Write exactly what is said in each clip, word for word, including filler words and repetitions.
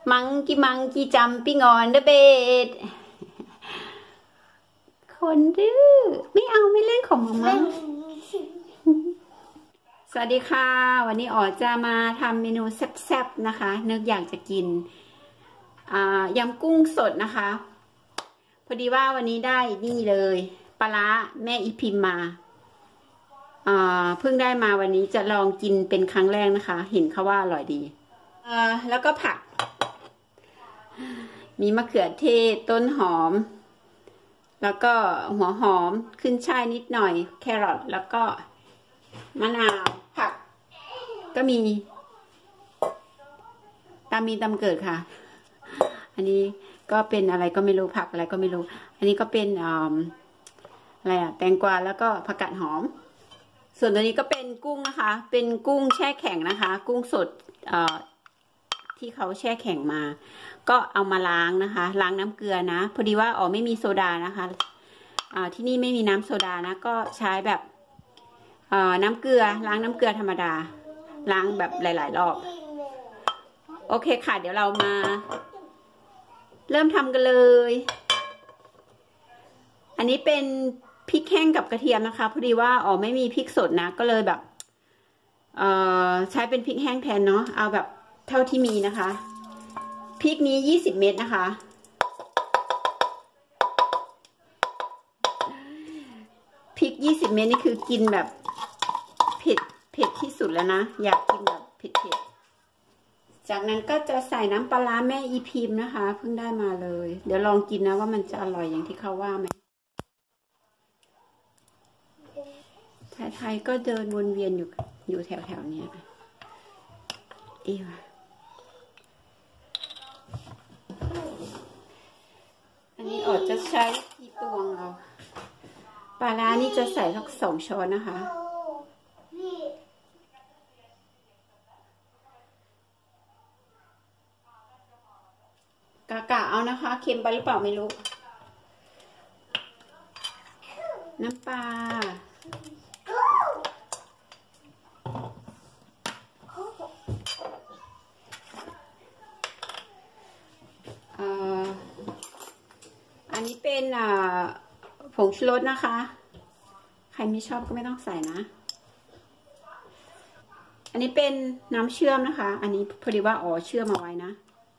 มังกี้มังกี้จัมปิ้งออนเดอะเบดคนดื้อไม่เอาไม่เล่นของมาม่าสวัสดีค่ะวันนี้อ๋อจะมาทำเมนูแซ่บๆนะคะนึกอยากจะกินยำกุ้งสดนะคะพอดีว่าวันนี้ได้นี่เลยปลาร้าแม่อีพิมมาเพิ่งได้มาวันนี้จะลองกินเป็นครั้งแรกนะคะเห็นเขาว่าอร่อยดีแล้วก็ผักมีมะเขือเทศต้นหอมแล้วก็หัวหอมขึ้นช่ายนิดหน่อยแครอทแล้วก็มะนาวผักก็มีตามมีตามเกิดค่ะอันนี้ก็เป็นอะไรก็ไม่รู้ผักอะไรก็ไม่รู้อันนี้ก็เป็นอะไรอะแตงกวาแล้วก็ผักกาดหอมส่วนตัวนี้ก็เป็นกุ้งนะคะเป็นกุ้งแช่แข็งนะคะกุ้งสดที่เขาแช่แข็งมาก็เอามาล้างนะคะล้างน้ำเกลือนะพอดีว่าอ๋อไม่มีโซดานะคะที่นี่ไม่มีน้ำโซดานะก็ใช้แบบน้ำเกลือล้างน้ำเกลือธรรมดาล้างแบบหลายๆรอบโอเคค่ะเดี๋ยวเรามาเริ่มทำกันเลยอันนี้เป็นพริกแห้งกับกระเทียมนะคะพอดีว่าอ๋อไม่มีพริกสดนะก็เลยแบบใช้เป็นพริกแห้งแทนเนาะเอาแบบเท่าที่มีนะคะพริกนี้ยี่สิบเม็ดนะคะพริกยี่สิบเม็ดนี่คือกินแบบเผ็ดเผ็ดที่สุดแล้วนะอยากกินแบบเผ็ดเผ็ดจากนั้นก็จะใส่น้ำปลาร้าแม่อีพิมนะคะเพิ่งได้มาเลยเดี๋ยวลองกินนะว่ามันจะอร่อยอย่างที่เขาว่าไหมไทยๆก็เดินวนเวียนอยู่อยู่แถวๆนี้อีวะอันนี้อดจะใช้ที่ตวงเอาปลาร้านี่จะใส่สักสองช้อนนะคะกะกะเอานะคะเค็มไปหรือเปล่าไม่รู้น้ำปลาอันนี้เป็นผงชูรสนะคะใครไม่ชอบก็ไม่ต้องใส่นะอันนี้เป็นน้ำเชื่อมนะคะอันนี้พอดีว่าอ๋อเชื่อมเอาไว้นะ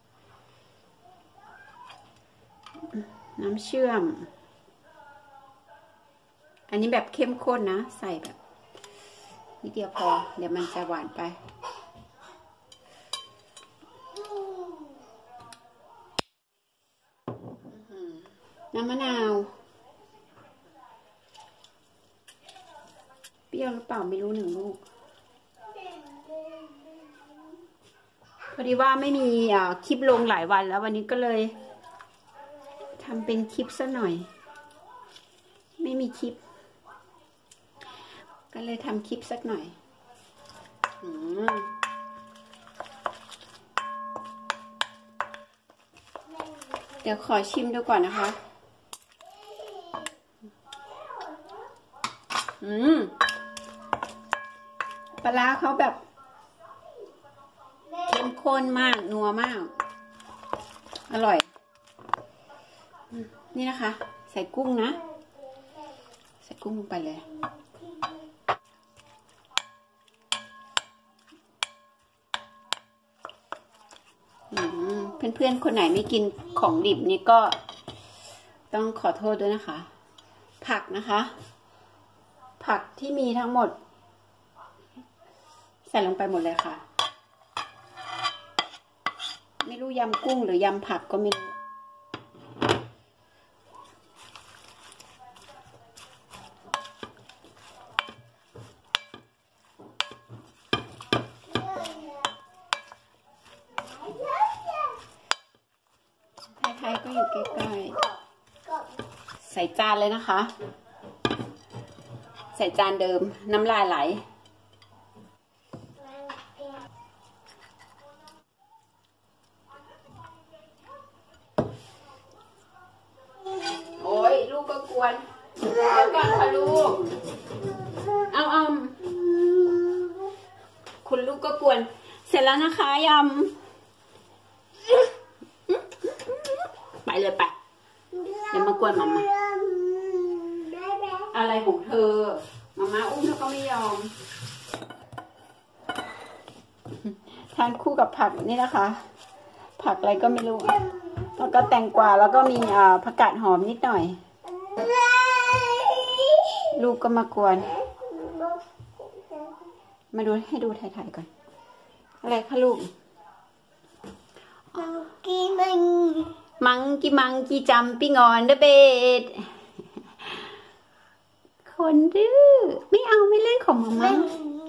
น้ำเชื่อมอันนี้แบบเข้มข้นนะใส่แบบนิดเดียวพอเดี๋ยวมันจะหวานไปน้ำมะนาวเปรี้ยวหรือเปล่าไม่รู้หนึ่งลูกพอดีว่าไม่มีคลิปลงหลายวันแล้ววันนี้ก็เลยทำเป็นคลิปซะหน่อยไม่มีคลิปก็เลยทำคลิปสักหน่อยเดี๋ยวขอชิมดูก่อนนะคะอืมปลาร้าเขาแบบเข้มข้นมากนัวมากอร่อยนี่นะคะใส่กุ้งนะใส่กุ้งลงไปเลยเพื่อนๆคนไหนไม่กินของดิบนี่ก็ต้องขอโทษด้วยนะคะผักนะคะผักที่มีทั้งหมดใส่ลงไปหมดเลยค่ะไม่รู้ยำกุ้งหรือยำผักก็ไม่รู้ไทยๆก็อยู่ใกล้ๆใส่จานเลยนะคะใส่จานเดิมน้ำลายไหลโอ้ยลูกก็กวนเดี๋ยวก่อนค่ะลูกเอาเอาคุณลูกก็กวนเสร็จแล้วนะคะยำไปเลยไปเดี๋ยวมากวนมามาอะไรของเธอมาม่าอุ้มแล้วก็ไม่ยอมทานคู่กับผักนี่นะคะ ผักอะไรก็ไม่รู้แล้วก็แตงกวาแล้วก็มีอ่าผักกาดหอมนิดหน่อยลูกก็มากวนมาดูให้ดูถ่ายๆก่อนอะไรคะลูกมังกี้มังมังกี้มังกี้จำปิ้งอนเดอะเบดคนดื้อไม่เอาไม่เล่นของมาม่า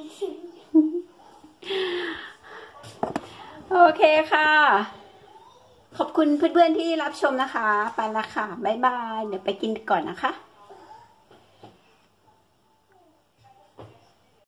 โอเคค่ะขอบคุณเพื่อนๆที่รับชมนะคะไปละค่ะบ๊ายบายเดี๋ยวไปกินก่อนนะคะ